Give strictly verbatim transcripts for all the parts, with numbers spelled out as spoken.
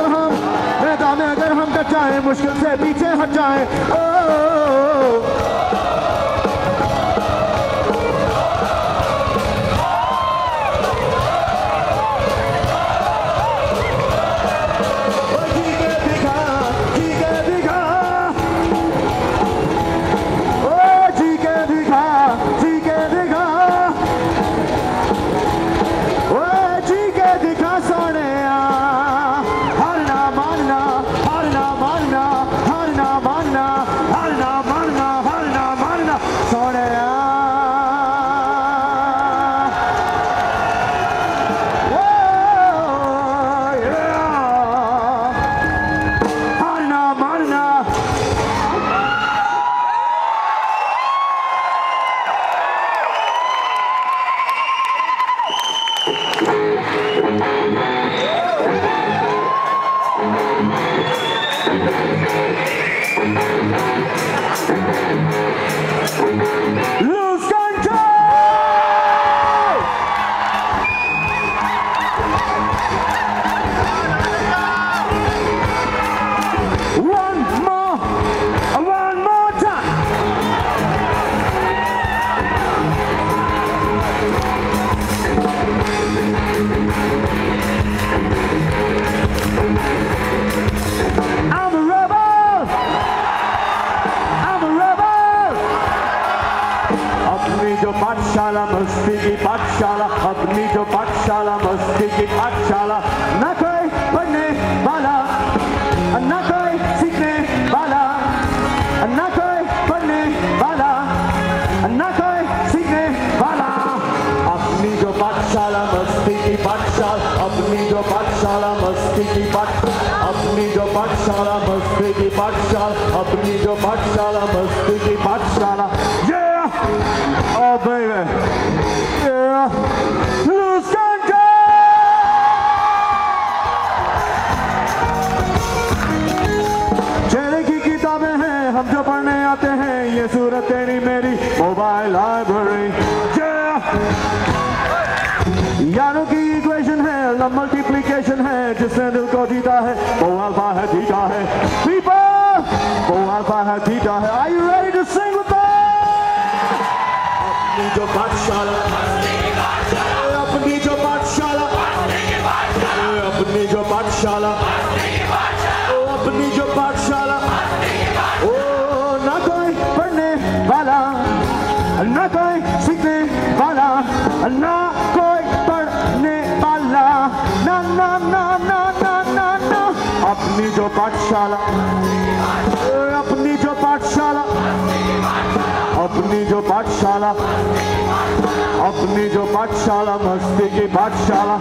अगर हम मैदान में अगर हम कट जाए, मुश्किल से पीछे हट जाए। ओ पाठशाला मस्ती की पाठशाला, अपनी जो पाठशाला मस्ती की पाठशाला। न कोई पढ़ने वाला, न कोई सीखने वाला, न कोई पढ़ने वाला, न कोई सीखने वाला। अपनी जो पाठशाला मस्ती की पाठशाला, अपनी जो पाठशाला मस्ती की पाठशाला, अपनी जो पाठशाला मस्ती की पाठशाला, अपनी जो पाठशाला मस्ती की पाठशाला। Oh baby, yeah, lose control। चेहरे की किताबें हैं हम जो पढ़ने आते हैं, ये सूरत तेरी मेरी मोबाइल लाइब्रेरी। यारों की इक्वेशन है, मल्टीप्लिकेशन है, जिसने दिल को जीता है वो अल्फा है थीटा है। People, वो अल्फा है थीटा है। Are you ready to sing with us? अपनी जो पाठशाला, अपनी जो पाठशाला, अपनी जो पाठशाला, अपनी जो पाठशाला। ओ ना कोई पढ़ने वाला, ना कोई सीखने वाला, ना कोई पढ़ने वाला, ना ना ना ना ना ना ना। अपनी जो पाठशाला, अपनी जो पाठशाला, अपनी जो पाठशाला, अपनी जो पाठशाला मस्ती की पाठशाला।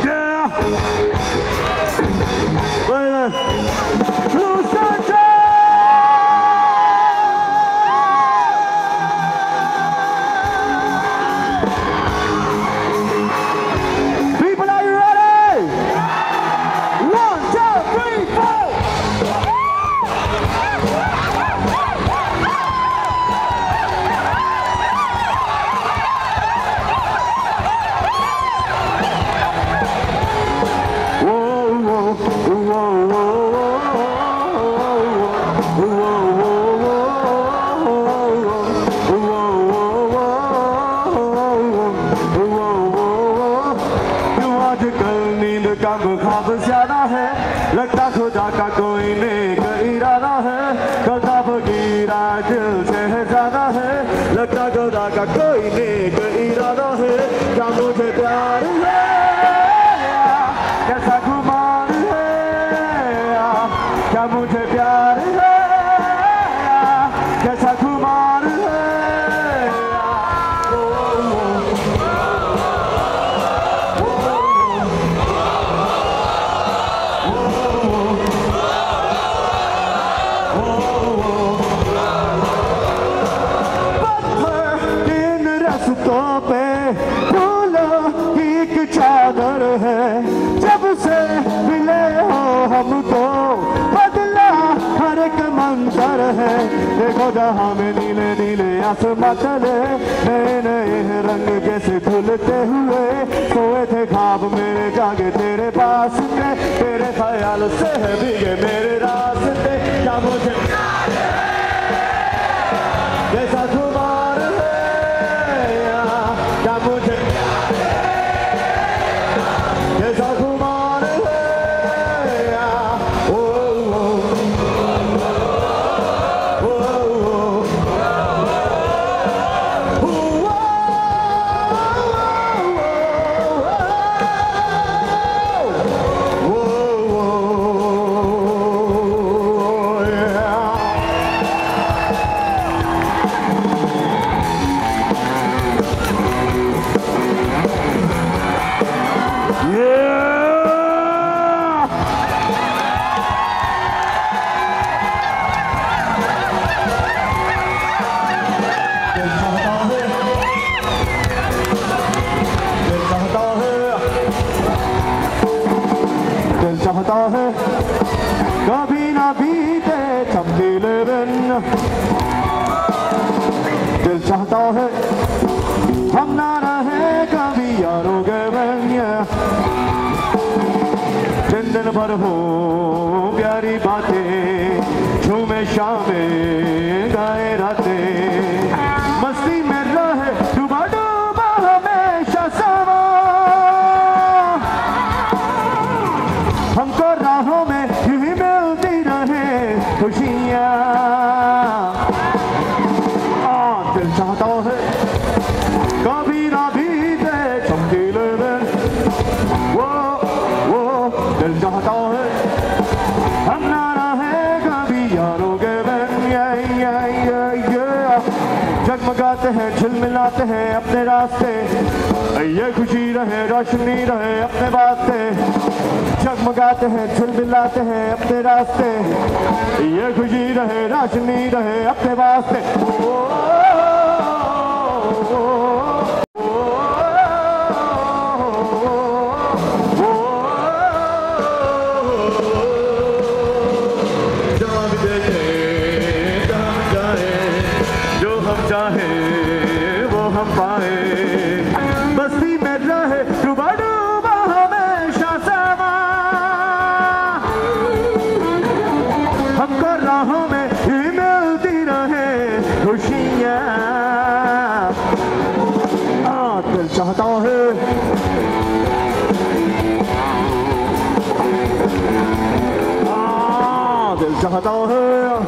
People, are you ready? One, two, three, four. ख्वाब ज्यादा है, लगता खुदा का कोई नेक इरादा है, करता फकीरा दिल से है ज्यादा है, लगता खुदा का कोई नेक इरादा है। क्या मुझे प्यार है, कैसा गुमान है, क्या मुझे प्यार है, कैसा गुमान है। हैं, देखो जहाँ में नीले नीले आसमां तले नए नए रंग जैसे धुलते हुए, सोए थे ख्वाब मेरे जागे तेरे पास में, तेरे ख्याल से है भीगे मेरे रास्ते, क्या मुझे जैसा खुमार है, क्या मुझे जैसा खुमार है, ओ ओ चाहता है कभी ना बीते तब्दील दिन, दिल चाहता है हम ना रहे कभी यारों के बनिया, दिन दिन भर हो प्यारी बातें, झूमे शामें गाए रातें, मस्ती में रहे डूबा डूबा हमेशा समा, हमको राहों में यूं ही मिलती रहे खुशियाँ, दिल चाहता है कभी ना बीते चमकीले दिन, वो वो दिल चाहता है हम ना रहे कभी यारों के बिन, ये ये ये ये जगमगाते हैं झिलमिलाते हैं अपने रास्ते, ये खुशी रहे रोशनी रहे अपने वास्ते, जगमगाते हैं झिलमिलाते हैं अपने रास्ते, ये खुशी रहे रोशनी रहे अपने वास्ते, ओ, ओ, ओ, जहाँ भी देखें जहाँ जाए, जो हम चाहे वो हम पाए, बस्ती में रहे डूबा डूबा हमेशा समा, हमको राहों में ही मिलती रहे खुशियाँ, दिल चाहता है आ, दिल चाहता है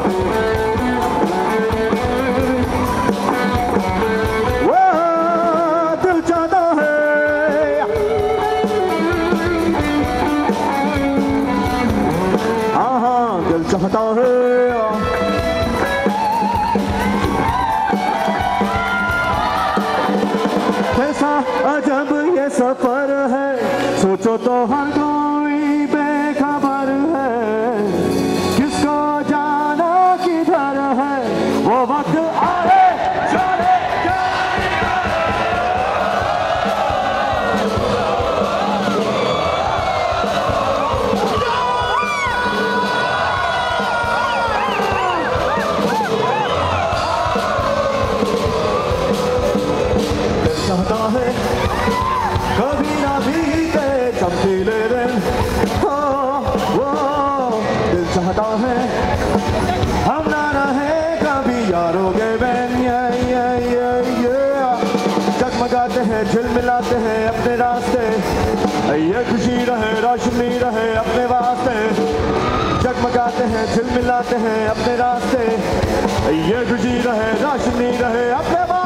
चाहता है कैसा अजब ये सफर है, सोचो तो हर कोई बेखबर है, किसको जाना किधर है, वो वक्त आए चले चाहता है कभी ना बीते चमकीले दिन, हो वो दिल चाहता है हम ना रहे कभी यारों के बिन, ये ये ये ये जगमगाते हैं झिलमिलाते हैं अपने रास्ते, ये खुशी रहे रोशनी रहे अपने वास्ते, जगमगाते हैं झिलमिलाते हैं अपने रास्ते, ये खुशी रहे रोशनी रहे अपने